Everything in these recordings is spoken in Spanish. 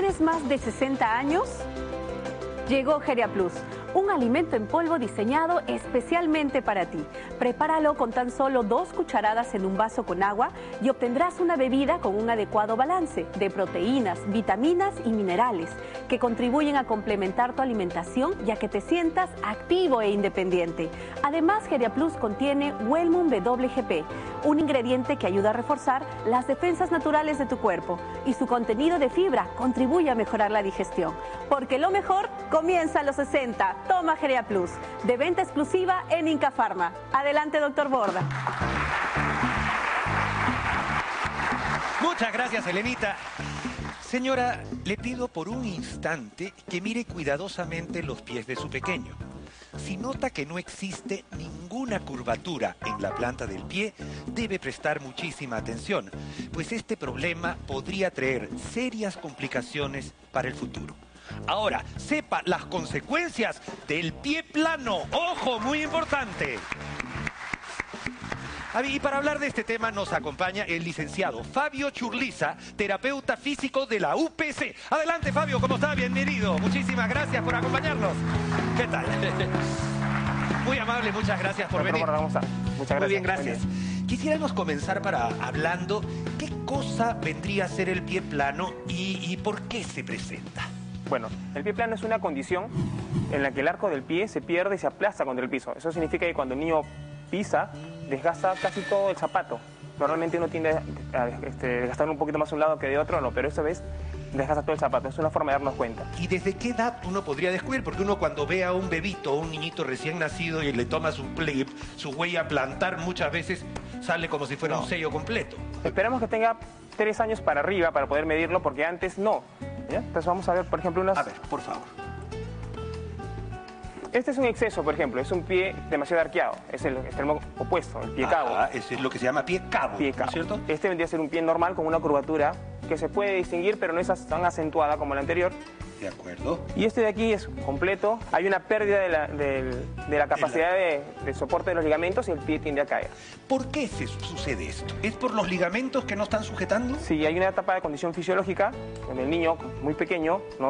¿Tienes más de 60 años? Llegó Geriaplus, un alimento en polvo diseñado especialmente para ti. Prepáralo con tan solo 2 cucharadas en un vaso con agua y obtendrás una bebida con un adecuado balance de proteínas, vitaminas y minerales que contribuyen a complementar tu alimentación y a que te sientas activo e independiente. Además, Geriaplus contiene Wellmune WGP, un ingrediente que ayuda a reforzar las defensas naturales de tu cuerpo, y su contenido de fibra contribuye a mejorar la digestión. Porque lo mejor comienza a los 60. Toma Geriaplus, de venta exclusiva en Inca Pharma. Adelante, doctor Borda. Muchas gracias, Elenita. Señora, le pido por un instante que mire cuidadosamente los pies de su pequeño. Si nota que no existe ninguna curvatura en la planta del pie, debe prestar muchísima atención, pues este problema podría traer serias complicaciones para el futuro. Ahora, sepa las consecuencias del pie plano. ¡Ojo, muy importante! Y para hablar de este tema nos acompaña el licenciado Fabio Churliza, terapeuta físico de la UPC. Adelante, Fabio, ¿cómo está? Bienvenido. Muchísimas gracias por acompañarnos. ¿Qué tal? Muy amable, muchas gracias por venir. ¿Cómo está? Muchas gracias. Muy bien, gracias. Quisiéramos comenzar hablando qué cosa vendría a ser el pie plano y por qué se presenta. Bueno, el pie plano es una condición en la que el arco del pie se pierde y se aplasta contra el piso. Eso significa que cuando el niño pisa, desgasta casi todo el zapato. Normalmente uno tiende a desgastar un poquito más de un lado que de otro, no, pero esta vez desgasta todo el zapato. Es una forma de darnos cuenta. ¿Y desde qué edad uno podría descubrir? Porque uno cuando ve a un bebito o un niñito recién nacido y le toma su huella a plantar, muchas veces sale como si fuera un sello completo. Esperamos que tenga 3 años para arriba para poder medirlo, porque antes no. ¿Ya? Entonces vamos a ver, por ejemplo, unas... A ver, por favor. Este es un exceso, por ejemplo, es un pie demasiado arqueado, es el extremo opuesto, el pie cabo. Ese es lo que se llama pie cabo, pie cabo. ¿no es cierto? Este vendría a ser un pie normal con una curvatura que se puede distinguir, pero no es tan acentuada como el anterior. De acuerdo. Y este de aquí es completo, hay una pérdida de la capacidad de soporte de los ligamentos y el pie tiende a caer. ¿Por qué sucede esto? ¿Es por los ligamentos que no están sujetando? Sí, hay una etapa de condición fisiológica en el niño muy pequeño, no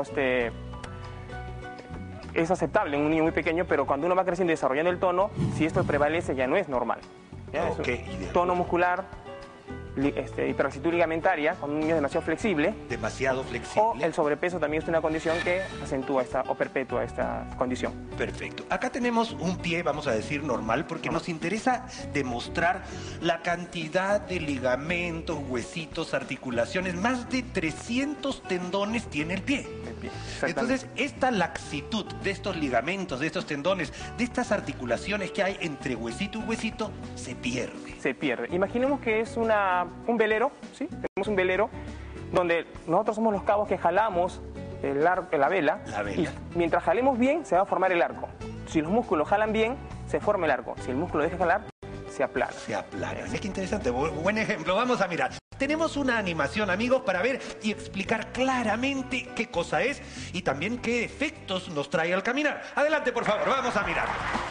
es aceptable en un niño muy pequeño, pero cuando uno va creciendo y desarrollando el tono, si esto prevalece ya no es normal. ¿Ya? Okay. Es un tono muscular, hiperactitud ligamentaria, cuando un niño es demasiado flexible. Demasiado flexible. O el sobrepeso también es una condición que acentúa o perpetúa esta condición. Perfecto. Acá tenemos un pie, vamos a decir, normal, porque nos interesa demostrar la cantidad de ligamentos, huesitos, articulaciones. Más de 300 tendones tiene el pie. Entonces, esta laxitud de estos ligamentos, de estos tendones, de estas articulaciones que hay entre huesito y huesito, se pierde. Se pierde. Imaginemos que es un velero, ¿sí? Tenemos un velero donde nosotros somos los cabos que jalamos la vela. Y mientras jalemos bien, se va a formar el arco. Si los músculos jalan bien, se forma el arco. Si el músculo deja jalar, se aplana. Se aplana. Es que interesante. Buen ejemplo. Vamos a mirar. Tenemos una animación, amigos, para ver y explicar claramente qué cosa es y también qué efectos nos trae al caminar. Adelante, por favor. Vamos a mirar.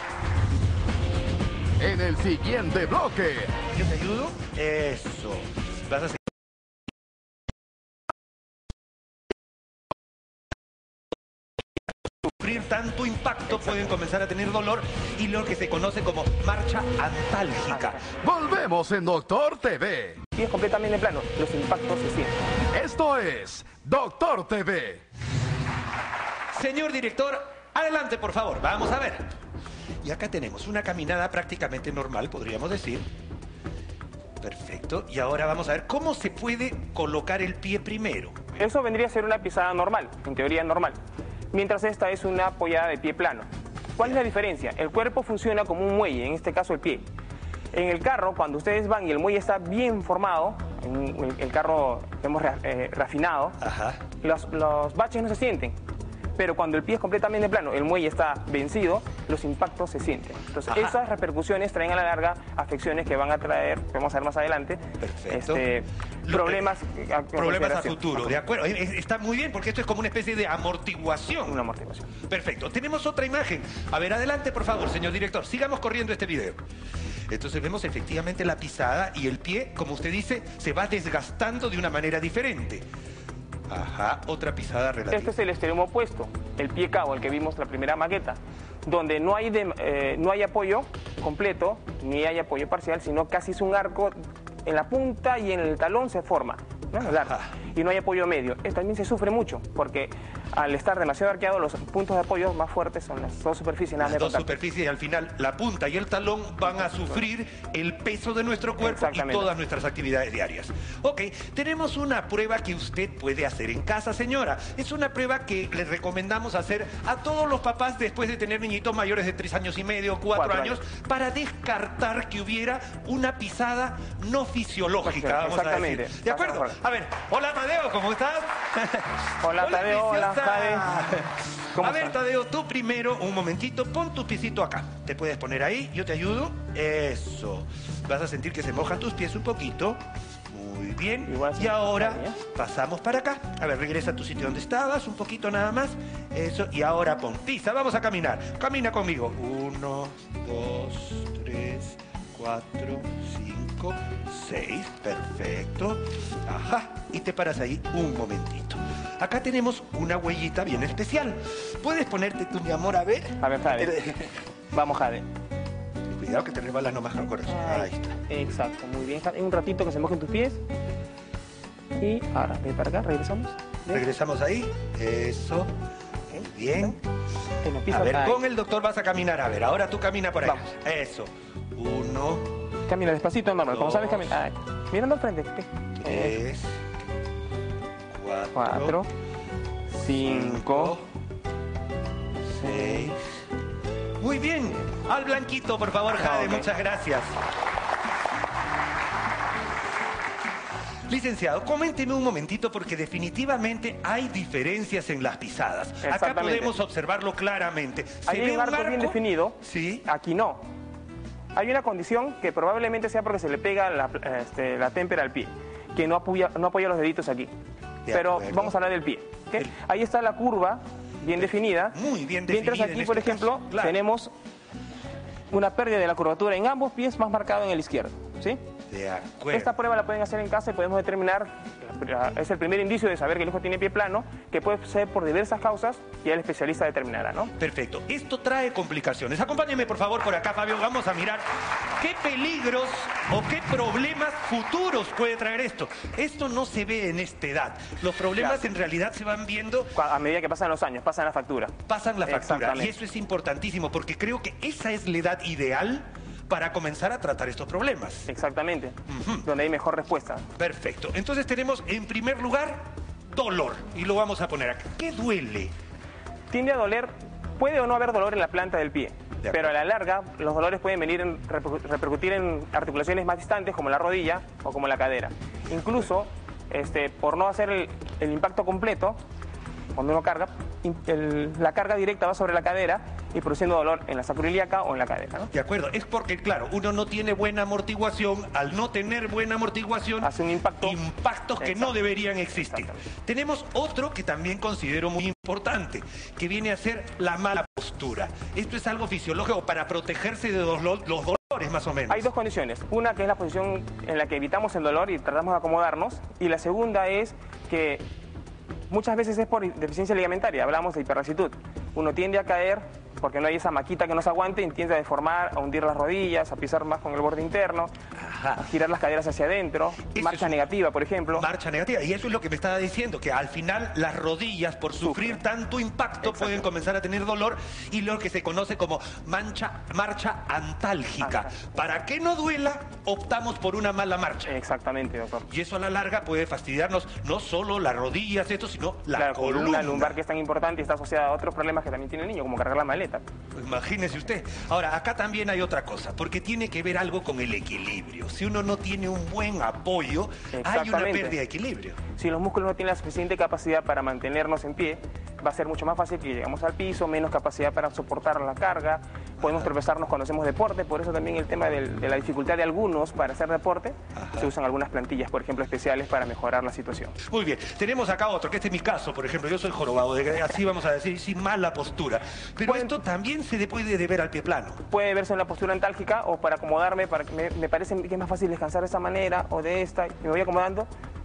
En el siguiente bloque. ¿Yo te ayudo? Eso. Vas a sufrir tanto impacto, pueden comenzar a tener dolor y lo que se conoce como marcha antálgica. Volvemos en Doctor TV. Y es completamente plano, los impactos se sienten. Esto es Doctor TV. Señor director, adelante por favor, vamos a ver. Y acá tenemos una caminada prácticamente normal, podríamos decir. Perfecto. Y ahora vamos a ver cómo se puede colocar el pie primero. Eso vendría a ser una pisada normal, en teoría normal. Mientras esta es una apoyada de pie plano. ¿Cuál es la diferencia? El cuerpo funciona como un muelle, en este caso el pie. En el carro, cuando ustedes van y el muelle está bien formado, en el carro que hemos refinado, los baches no se sienten. Pero cuando el pie es completamente plano, el muelle está vencido, los impactos se sienten. Entonces, esas repercusiones traen a la larga afecciones que van a traer, que vamos a ver más adelante, problemas a futuro, ¿de acuerdo? Está muy bien, porque esto es como una especie de amortiguación. Una amortiguación. Perfecto. Tenemos otra imagen. A ver, adelante, por favor, señor director. Sigamos corriendo este video. Entonces vemos efectivamente la pisada y el pie, como usted dice, se va desgastando de una manera diferente. Ajá, otra pisada relativa. Este es el extremo opuesto, el pie cabo, el que vimos en la primera maqueta, donde no hay apoyo completo, ni hay apoyo parcial, sino casi es un arco en la punta y en el talón se forma, ¿no? El arco. Y no hay apoyo medio. También se sufre mucho, porque al estar demasiado arqueado, los puntos de apoyo más fuertes son las dos superficies. Las dos superficies y al final la punta y el talón van a sufrir el peso de nuestro cuerpo y todas nuestras actividades diarias. Ok, tenemos una prueba que usted puede hacer en casa, señora. Es una prueba que les recomendamos hacer a todos los papás después de tener niñitos mayores de 3 años y medio, 4 años, para descartar que hubiera una pisada no fisiológica, vamos a decir. ¿De acuerdo? A ver, hola Tadeo, ¿cómo estás? Hola Tadeo, hola Jade. A ver Tadeo, tú primero, un momentito, pon tu piecito acá. Te puedes poner ahí, yo te ayudo. Eso. Vas a sentir que se mojan tus pies un poquito. Muy bien. Y ahora pasamos para acá. A ver, regresa a tu sitio donde estabas, un poquito nada más. Eso, y ahora pon pisa, vamos a caminar. Camina conmigo. 1, 2, 3, 4, 5, 6. Perfecto. Ajá. Y te paras ahí un momentito. Acá tenemos una huellita bien especial. ¿Puedes ponerte tú, mi amor, a ver? A ver, Jade. Vamos, Jade. Cuidado que te resbalas nomás con corazón. Ahí está. Exacto, muy bien. Un ratito que se mojen tus pies. Y ahora, ven para acá, regresamos. ¿Ven? Regresamos ahí. Eso. Muy bien. A ver, con el doctor vas a caminar. A ver, ahora tú camina por ahí. Vamos. Eso. 1. Camina despacito, normal. Como sabes caminar. Mirando al frente. 3. 4. 5. 6. Muy bien. Al blanquito, por favor, Jade. Muchas gracias. Licenciado, coménteme un momentito porque definitivamente hay diferencias en las pisadas. Acá podemos observarlo claramente. Hay un arco bien definido. Sí. Aquí no. Hay una condición que probablemente sea porque se le pega la témpera al pie, que no apoya los deditos aquí. Pero vamos a hablar del pie. ¿Okay? Ahí está la curva bien definida. Muy bien definida. Mientras aquí, por ejemplo, tenemos una pérdida de la curvatura en ambos pies, más marcado en el izquierdo. ¿Sí? De acuerdo. Esta prueba la pueden hacer en casa y podemos determinar, es el primer indicio de saber que el hijo tiene pie plano, que puede ser por diversas causas y el especialista determinará, ¿no? Perfecto. Esto trae complicaciones. Acompáñeme, por favor, por acá, Fabio. Vamos a mirar qué peligros o qué problemas futuros puede traer esto. Esto no se ve en esta edad. Los problemas en realidad se van viendo a medida que pasan los años, pasan la factura. Pasan la factura. Y eso es importantísimo porque creo que esa es la edad ideal para comenzar a tratar estos problemas. Exactamente, donde hay mejor respuesta. Perfecto. Entonces tenemos, en primer lugar, dolor. Y lo vamos a poner acá. ¿Qué duele? Tiende a doler, puede o no haber dolor en la planta del pie, pero a la larga los dolores pueden repercutir en articulaciones más distantes, como la rodilla o como la cadera. Incluso, por no hacer el impacto completo, cuando uno carga, la carga directa va sobre la cadera y produciendo dolor en la sacroiliaca o en la cadera, ¿no? De acuerdo, es porque, claro, uno no tiene buena amortiguación. Al no tener buena amortiguación, hace un impactos que no deberían existir. Tenemos otro que también considero muy importante, que viene a ser la mala postura. Esto es algo fisiológico para protegerse de los dolores, más o menos. Hay dos condiciones. Una que es la posición en la que evitamos el dolor y tratamos de acomodarnos, y la segunda es que muchas veces es por deficiencia ligamentaria. Hablamos de hiperlaxitud. Uno tiende a caer porque no hay esa maquita que nos aguante y tiende a deformar, a hundir las rodillas, a pisar más con el borde interno, a girar las caderas hacia adentro, marcha negativa, por ejemplo. Marcha negativa, y eso es lo que me estaba diciendo, que al final las rodillas, por sufrir tanto impacto, pueden comenzar a tener dolor y lo que se conoce como marcha antálgica. Para que no duela, optamos por una mala marcha. Exactamente, doctor. Y eso a la larga puede fastidiarnos no solo las rodillas, sino la columna lumbar, que es tan importante y está asociada a otros problemas que también tiene el niño, como cargar la maleta. Pues imagínese usted. Ahora, acá también hay otra cosa, porque tiene que ver algo con el equilibrio. Si uno no tiene un buen apoyo, hay una pérdida de equilibrio. Si los músculos no tienen la suficiente capacidad para mantenernos en pie, va a ser mucho más fácil que lleguemos al piso, menos capacidad para soportar la carga, podemos tropezarnos cuando hacemos deporte, por eso también el tema de la dificultad de algunos para hacer deporte, se usan algunas plantillas, por ejemplo, especiales para mejorar la situación. Muy bien, tenemos acá otro, que este es mi caso, por ejemplo, yo soy jorobado, así vamos a decir, sin mala postura, pero esto también se le puede deber al pie plano. Puede verse en la postura antálgica o para acomodarme, para que me parece que es más fácil descansar de esta manera o de esta, y me voy acomodando.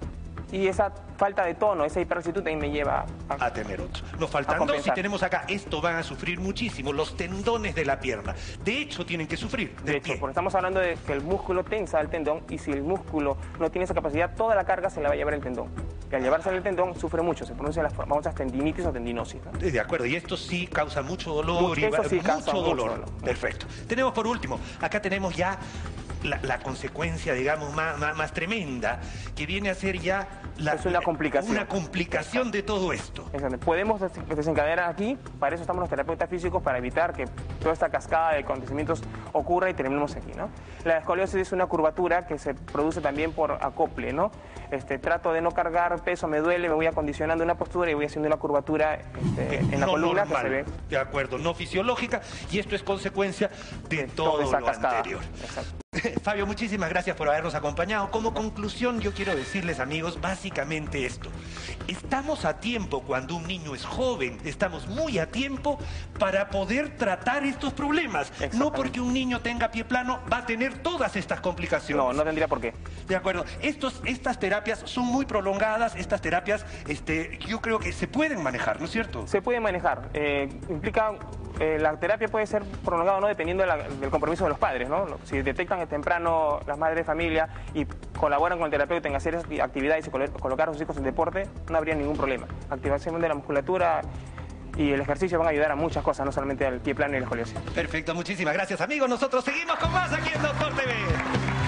Y esa falta de tono, esa hiperactitud también me lleva a tener otro. Nos faltan dos y tenemos acá. Esto van a sufrir muchísimo, los tendones de la pierna. De hecho, tienen que sufrir. De hecho, porque estamos hablando de que el músculo tensa el tendón y si el músculo no tiene esa capacidad, toda la carga se la va a llevar el tendón. Y al llevarse el tendón sufre mucho, se producen las famosas tendinitis o tendinosis, ¿no? De acuerdo, y esto sí causa mucho dolor. Mucho dolor. Perfecto. Tenemos por último, acá tenemos ya la consecuencia, digamos, más tremenda, que viene a ser ya es una complicación. Una complicación de todo esto. Exacto. Podemos desencadenar aquí, para eso estamos los terapeutas físicos, para evitar que toda esta cascada de acontecimientos ocurra y terminemos aquí, ¿no? La escoliosis es una curvatura que se produce también por acople, ¿no? Trato de no cargar peso, me duele, me voy acondicionando una postura y voy haciendo una curvatura en la columna normal, que se ve. De acuerdo, no fisiológica, y esto es consecuencia de todo esa lo cascada. anterior. Exacto. Fabio, muchísimas gracias por habernos acompañado. Como conclusión, yo quiero decirles, amigos, básicamente esto. Estamos a tiempo cuando un niño es joven, estamos muy a tiempo para poder tratar estos problemas. No porque un niño tenga pie plano va a tener todas estas complicaciones. No tendría por qué. De acuerdo. Estas terapias son muy prolongadas, estas terapias yo creo que se pueden manejar, ¿no es cierto? Se pueden manejar. Implica... la terapia puede ser prolongada o no dependiendo del compromiso de los padres, ¿no? Si detectan temprano las madres de familia y colaboran con el terapeuta en hacer actividades y colocar a sus hijos en deporte, no habría ningún problema. Activación de la musculatura y el ejercicio van a ayudar a muchas cosas, no solamente al pie plano y la escoliosis. Perfecto, muchísimas gracias, amigos. Nosotros seguimos con más aquí en Doctor TV.